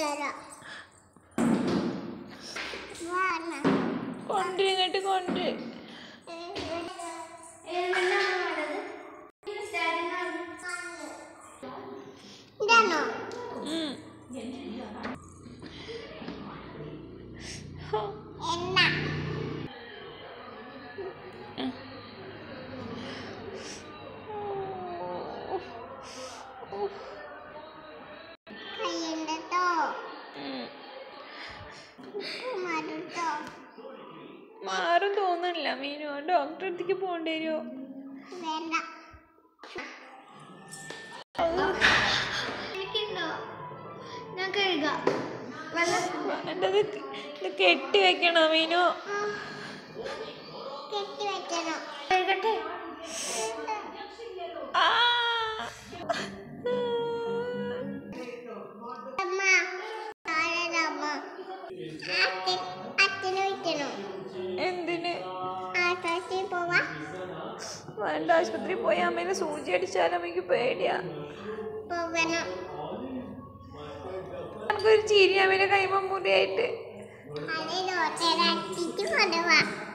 കൊണ്ടിങ്ങോട്ട് കൊണ്ട് മാറും തോന്നുന്നില്ല മീനു. ഡോക്ടറെ അടുത്തേക്ക് പോകേണ്ടി വരുമോ? എന്തത് ഇത് കെട്ടി വെക്കണോ മീനു? എന്തിന് വേണ്ട, ആശുപത്രി പോയി അമ്മേനെ സൂചി അടിച്ചാലും അമ്മയ്ക്ക് പേടിയാ. നമുക്കൊരു ചിരി അമ്മേനെ കൈമ മുറിയായിട്ട്.